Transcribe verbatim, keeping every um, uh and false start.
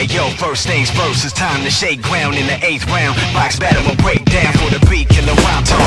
Hey yo, first things first, it's time to shake ground in the eighth round. Box battle will break down for the beat, kill the rhyme talk.